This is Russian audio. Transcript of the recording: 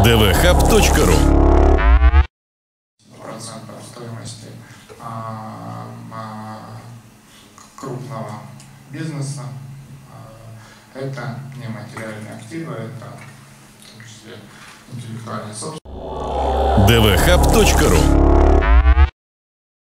dvhub.ru. Процентов стоимости крупного бизнеса это нематериальные активы, это в том числе интеллектуальная собственность. dvhub.ru.